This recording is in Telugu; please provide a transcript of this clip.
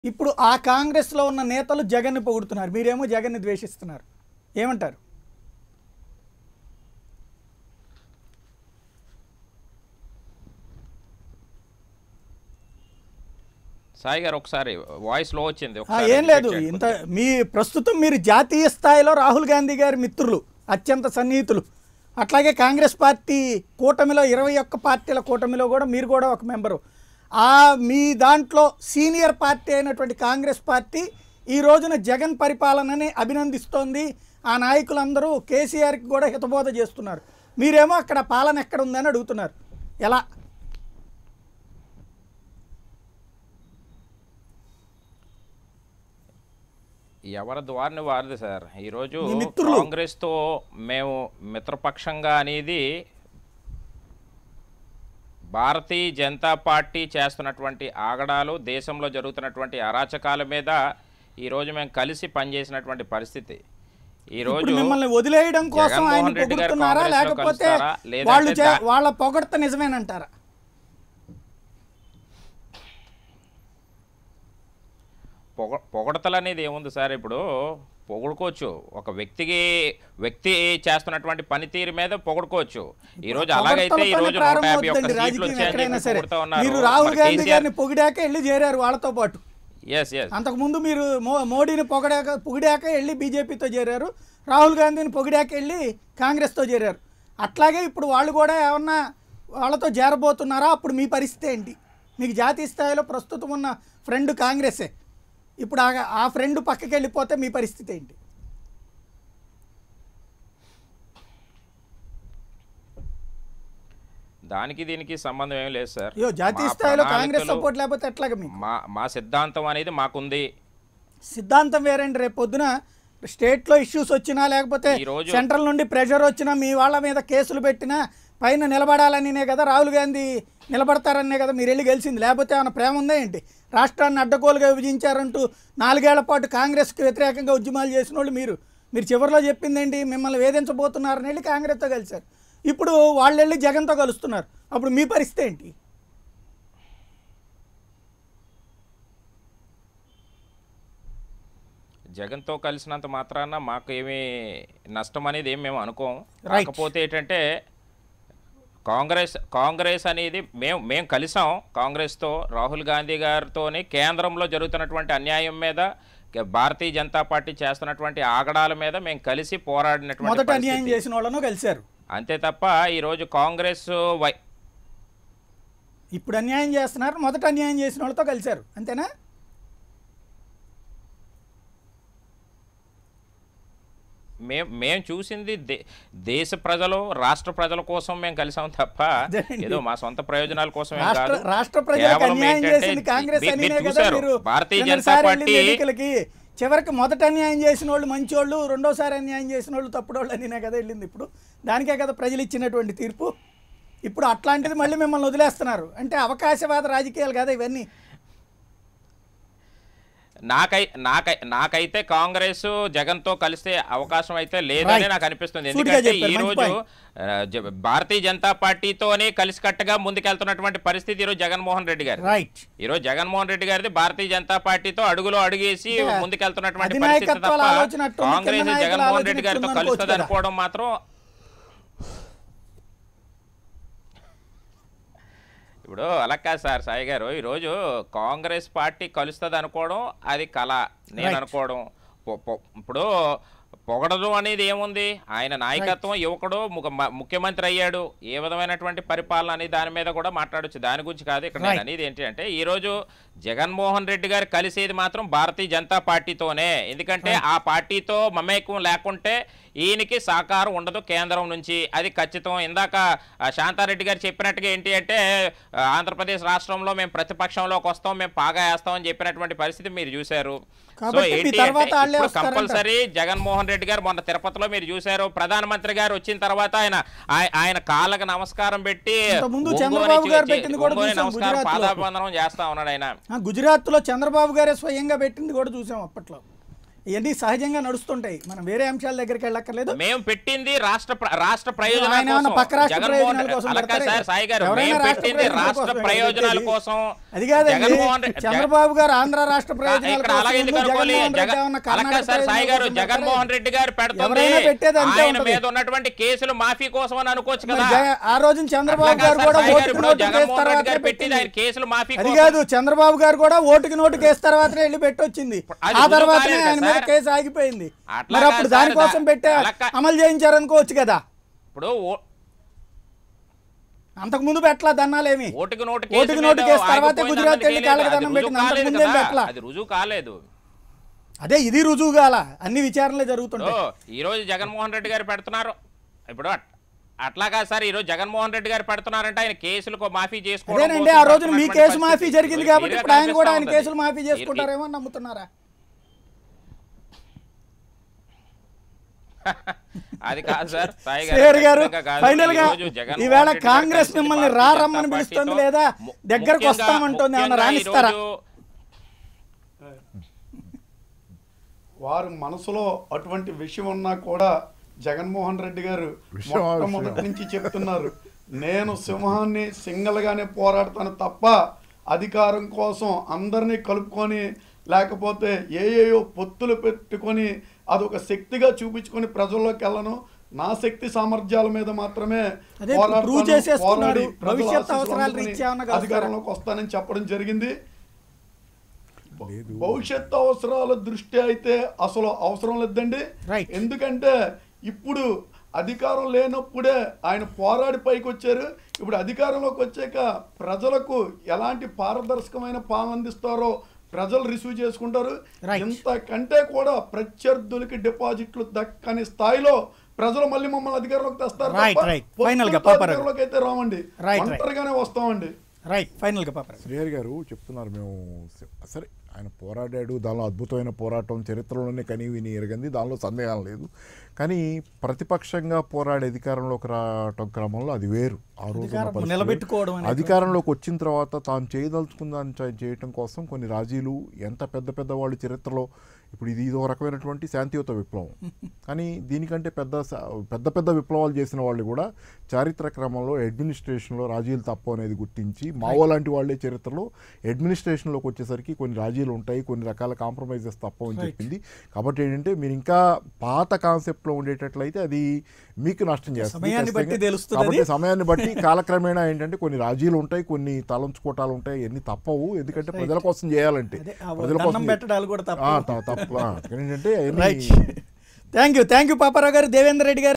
ఇప్పుడు ఆ కాంగ్రెస్లో ఉన్న నేతలు జగన్ని పొగుడుతున్నారు, మీరేమో జగన్ని ద్వేషిస్తున్నారు. ఏమంటారు? సాయి గారు ఒకసారి వాయిస్ లో వచ్చింది. ఏం లేదు, ఇంత మీ ప్రస్తుతం మీరు జాతీయ స్థాయిలో రాహుల్ గాంధీ గారి మిత్రులు, అత్యంత సన్నిహితులు. అట్లాగే కాంగ్రెస్ పార్టీ కూటమిలో 21 పార్టీల కూటమిలో కూడా మీరు కూడా ఒక మెంబరు. మీ దాంట్లో సీనియర్ పార్టీ అయినటువంటి కాంగ్రెస్ పార్టీ ఈ రోజున జగన్ పరిపాలనని అభినందిస్తోంది. ఆ నాయకులందరూ కేసీఆర్కి కూడా హితబోధ చేస్తున్నారు. మీరేమో అక్కడ పాలన ఎక్కడ ఉందని అడుగుతున్నారు. ఎలా? ఎవరి ద్వారాని వారిది సార్. ఈరోజు కాంగ్రెస్తో మేము మిత్రపక్షంగా అనేది భారతీయ జనతా పార్టీ చేస్తున్నటువంటి ఆగడాలు, దేశంలో జరుగుతున్నటువంటి అరాచకాల మీద ఈరోజు మేము కలిసి పనిచేసినటువంటి పరిస్థితి. ఈరోజు మిమ్మల్ని వదిలేయడం కోసం ఆయన పొగుడుతున్నారా, లేకపోతే వాళ్ళ పొగడ్త నిజమేనంటారా? పొగడతలు అనేది ఏముంది సార్, ఇప్పుడు పొగుడుకోవచ్చు. ఒక వ్యక్తి చేస్తున్నటువంటి పనితీరు మీద పొగుడుకోవచ్చు. ఈ రోజు అలాగైతే ఈ రోజు 151 సీట్లు వచ్చాయని రాహుల్ గాంధీ గారిని పొగిడాక వెళ్ళి చేరారు వాళ్ళతో పాటు. అంతకుముందు మీరు మోడీని పొగిడాక వెళ్ళి బీజేపీతో చేరారు, రాహుల్ గాంధీని పొగిడాక వెళ్ళి కాంగ్రెస్తో చేరారు. అట్లాగే ఇప్పుడు వాళ్ళు కూడా ఏమన్నా వాళ్ళతో చేరబోతున్నారా? అప్పుడు మీ పరిస్థితి ఏంటి? మీకు జాతీయ స్థాయిలో ప్రస్తుతం ఉన్న ఫ్రెండ్ కాంగ్రెసే, ఇప్పుడు ఆ ఫ్రెండ్ పక్కకి వెళ్ళిపోతే మీ పరిస్థితి ఏంటి? దానికి దీనికి సంబంధం ఏం లేదు సార్. జాతీయ స్థాయిలో కాంగ్రెస్ సపోర్ట్ లేకపోతే ఎట్లాగా? మీకు మా సిద్ధాంతం అనేది మాకుంది. సిద్ధాంతం వేరండి. రేపు పొద్దున స్టేట్లో ఇష్యూస్ వచ్చినా, లేకపోతే సెంట్రల్ నుండి ప్రెషర్ వచ్చినా, మీ వాళ్ళ మీద కేసులు పెట్టినా పైన నిలబడాలనినే కదా రాహుల్ గాంధీ నిలబడతారనే కదా మీరు వెళ్ళి గెలిచింది. లేకపోతే ఏమైనా ప్రేమ ఉందా ఏంటి? రాష్ట్రాన్ని అడ్డగోలుగా విభజించారంటూ 4 ఏళ్ల పాటు కాంగ్రెస్కి వ్యతిరేకంగా ఉద్యమాలు చేసిన వాళ్ళు మీరు చివరిలో చెప్పిందేంటి? మిమ్మల్ని వేధించబోతున్నారని వెళ్ళి కాంగ్రెస్తో కలిశారు. ఇప్పుడు వాళ్ళు వెళ్ళి జగన్తో కలుస్తున్నారు. అప్పుడు మీ పరిస్థితి ఏంటి? జగన్తో కలిసినంత మాత్రాన మాకు ఏమీ నష్టం అనేది ఏమి మేము అనుకోం. కాకపోతే ఏంటంటే కాంగ్రెస్ అనేది మేము కలిసాం కాంగ్రెస్తో, రాహుల్ గాంధీ గారితోని కేంద్రంలో జరుగుతున్నటువంటి అన్యాయం మీద, భారతీయ జనతా పార్టీ చేస్తున్నటువంటి ఆగడాల మీద మేము కలిసి పోరాడినటువంటి అన్యాయం చేసిన వాళ్ళను కలిశారు అంతే తప్ప ఈరోజు కాంగ్రెస్ ఇప్పుడు అన్యాయం చేస్తున్నారు, మొదట అన్యాయం చేసిన వాళ్ళతో కలిశారు, అంతేనా? మేము చూసింది దేశ ప్రజలు, రాష్ట్ర ప్రజల కోసం మేము కలిసాం తప్ప ఏదో మా సొంత ప్రయోజనాల కోసం భారతీయ జనతా పార్టీ చివరికి మొదట అన్యాయం చేసిన వాళ్ళు మంచోళ్ళు, రెండోసారి అన్యాయం చేసిన వాళ్ళు తప్పుడోళ్ళు అనినే కదా వెళ్ళింది. ఇప్పుడు దానికే కదా ప్రజలు ఇచ్చినటువంటి తీర్పు. ఇప్పుడు అట్లాంటిది మళ్ళీ మిమ్మల్ని వదిలేస్తున్నారు అంటే అవకాశవాద రాజకీయాలు కదా ఇవన్నీ. నాకైతే కాంగ్రెస్ జగన్తో కలిసే అవకాశం అయితే లేదని నాకు అనిపిస్తుంది. ఎందుకంటే ఈ రోజు భారతీయ జనతా పార్టీతోనే కలిసికట్టుగా ముందుకెళ్తున్నటువంటి పరిస్థితి ఈరోజు జగన్మోహన్ రెడ్డి గారు. ఈరోజు జగన్మోహన్ రెడ్డి గారిది భారతీయ జనతా పార్టీతో అడుగేసి ముందుకెళ్తున్నటువంటి పరిస్థితి తప్ప కాంగ్రెస్ జగన్మోహన్ రెడ్డి గారితో కలుస్తుంది అనుకోవడం మాత్రం ఇప్పుడు అలా కాదు సార్. సాయి గారు, ఈరోజు కాంగ్రెస్ పార్టీ కలుస్తుంది అనుకోవడం అది కళ, నేను అనుకోవడం. ఇప్పుడు పొగడడం అనేది ఏముంది? ఆయన నాయకత్వం, యువకుడు ముఖ్యమంత్రి అయ్యాడు, ఏ విధమైనటువంటి పరిపాలన అనేది దాని మీద కూడా మాట్లాడచ్చు. దాని గురించి కాదు ఇక్కడ నేను అనేది ఏంటి అంటే, ఈరోజు జగన్మోహన్ రెడ్డి గారు కలిసేది మాత్రం భారతీయ జనతా పార్టీతోనే. ఎందుకంటే ఆ పార్టీతో మమేకం లేకుంటే ఈయనకి సహకారం ఉండదు కేంద్రం నుంచి, అది ఖచ్చితం. ఇందాక శాంతారెడ్డి గారు చెప్పినట్టుగా ఏంటి అంటే, ఆంధ్రప్రదేశ్ రాష్ట్రంలో మేము ప్రతిపక్షంలోకి వస్తాం, మేము పాగా వేస్తామని చెప్పినటువంటి పరిస్థితి మీరు చూశారు. సో ఏంటి కంపల్సరీ జగన్మోహన్ రెడ్డి గారు మొన్న తిరుపతిలో మీరు చూశారు, ప్రధానమంత్రి గారు వచ్చిన తర్వాత ఆయన కాళ్ళకు నమస్కారం పెట్టి నమస్కారం పాదాభివందనం చేస్తా ఉన్నాడు ఆయన. గుజరాత్ లో చంద్రబాబు గారే స్వయంగా పెట్టింది కూడా చూసాం అప్పట్లో. ఇవన్నీ సహజంగా నడుస్తుంటాయి. మనం వేరే అంశాల దగ్గరికి వెళ్ళక్కర్లేదు. మేము పెట్టింది రాష్ట్ర ప్రయోజనాల ఆయన ఏమన్నా పక్క రాష్ట్ర ప్రయోజనాల కోసం అలా కాదు సార్ సాయి గారు, ఎవరైనా మేము పెట్టింది రాష్ట్ర ప్రయోజనాల కోసం. అది కాదండి, చంద్రబాబు గారు ఆంధ్ర రాష్ట్ర ప్రయోజనాల ఇక్కడ అలాగే ఎందుకు అనుకోవాలి? అలా కాదు సార్ సాయి గారు, జగన్మోహన్ రెడ్డి గారు పెడుతుంది ఆయన మీద ఉన్నటువంటి కేసులు మాఫీ కోసం అని అనుకోవచ్చు కదా. ఆ రోజు చంద్రబాబు గారు కూడా ఓటుకి నోటు కేసు తర్వాతే పెట్టింది. కేసులు మాఫీ అది కాదు, చంద్రబాబు గారు కూడా ఓటుకి నోటు కేసు తర్వాతనే వెళ్ళి పెట్టొచ్చింది. ఆ తర్వాతనే ఆయన మీద కేసు ఆగిపోయింది. మరి అప్పుడు దానికోసం పెట్టే అమలు చేయించారనుకోవచ్చు కదా. ఇప్పుడు అంతకు ముందు పెట్టలా దన్నాలేమి. ఓటుకి నోటు కేసు తర్వాతే గుజరాత్ వెళ్ళి కాళ్ళకి దండం పెట్టింది. అంతకు ముందేం పెట్టలా. అది రుజువు కాలేదు. అదే ఇది రుజువు కాల. అన్ని విచారణలే జరుగుతుంటాయి. ఈ రోజు జగన్మోహన్ రెడ్డి గారు పెడుతున్నారు. ఇప్పుడు అట్లా కాదు సార్, ఈ రోజు జగన్మోహన్ రెడ్డి గారు పెడుతున్నారంటే ఆయన కేసులకు మాఫీ చేసుకోవడం. అదేనండి, ఆ రోజు మీ కేసు మాఫీ జరిగింది కాబట్టి ఇప్పుడు ఆయన కూడా ఆయన కేసులు మాఫీ చేసుకుంటారేమో అని నమ్ముతున్నారా? అది కాదు సార్ గారు. ఫైనల్ గా ఈవేళ కాంగ్రెస్ మిమ్మల్ని రమ్మని పిలుస్తుంది లేదా దగ్గరకు వస్తామంటుంది, ఏమన్నా రాణిస్తారా? వారు మనసులో అటువంటి విషయం ఉన్నా కూడా జగన్మోహన్ రెడ్డి గారు మొట్టమొదటి నుంచి చెప్తున్నారు, నేను సింహాన్ని సింగల్గానే పోరాడతాను తప్ప అధికారం కోసం అందరినీ కలుపుకొని లేకపోతే ఏయో పొత్తులు పెట్టుకొని అదొక శక్తిగా చూపించుకొని ప్రజల్లోకి వెళ్ళను, నా శక్తి సామర్థ్యాల మీద మాత్రమే అధికారంలోకి వస్తానని చెప్పడం జరిగింది. భవిష్యత్ అవసరాల దృష్టి అయితే అసలు అవసరం లేదండి. ఎందుకంటే ఇప్పుడు అధికారం లేనప్పుడే ఆయన పోరాడి పైకి వచ్చారు. ఇప్పుడు అధికారంలోకి వచ్చాక ప్రజలకు ఎలాంటి పారదర్శకమైన పాలన అందిస్తారో ప్రజలు రిసీవ్ చేసుకుంటారు. ఇంతకంటే కూడా ప్రత్యర్థులకి డిపాజిట్లు దక్కని స్థాయిలో ప్రజలు మళ్ళీ మమ్మల్ని అధికారంలోకి తెస్తారు. అధికారంలోకి అయితే రామండి, ఒంటరిగానే వస్తామండి. శ్రీహరి గారు చెప్తున్నారు, మేము సరే ఆయన పోరాడాడు, దానిలో అద్భుతమైన పోరాటం చరిత్రలోనే కని విని ఎరగంది, దానిలో సందేహం లేదు. కానీ ప్రతిపక్షంగా పోరాడే అధికారంలోకి రావటం క్రమంలో అది వేరు. ఆ రోజు అధికారంలోకి వచ్చిన తర్వాత తాను చేయదలుచుకున్న దాన్ని చేయటం కోసం కొన్ని రాజీలు, ఎంత పెద్ద పెద్ద వాళ్ళు చరిత్రలో, ఇప్పుడు ఇది ఇదో రకమైనటువంటి శాంతియుత విప్లవం. కానీ దీనికంటే పెద్ద పెద్ద విప్లవాలు చేసిన వాళ్ళు కూడా చారిత్రక క్రమంలో అడ్మినిస్ట్రేషన్లో రాజీలు తప్పు అనేది గుర్తించి మావో లాంటి వాళ్ళే చరిత్రలో అడ్మినిస్ట్రేషన్లోకి వచ్చేసరికి కొన్ని రాజీలు ఉంటాయి, కొన్ని రకాల కాంప్రమైజెస్ తప్పు అని చెప్పింది. కాబట్టి ఏంటంటే మీరు ఇంకా పాత కాన్సెప్ట్లో ఉండేటట్లయితే అది మీకు నష్టం చేస్తుంది. కాబట్టి సమయాన్ని బట్టి కాలక్రమేణా ఏంటంటే కొన్ని రాజీలు ఉంటాయి, కొన్ని తలంచుకోటాలు ఉంటాయి, ఎన్ని తప్పవు. ఎందుకంటే ప్రజల కోసం చేయాలంటే ప్రజల కోసం తప్పు ఏంటంటే. థ్యాంక్ యూ పాపారావు గారు, దేవేందర్ రెడ్డి గారు.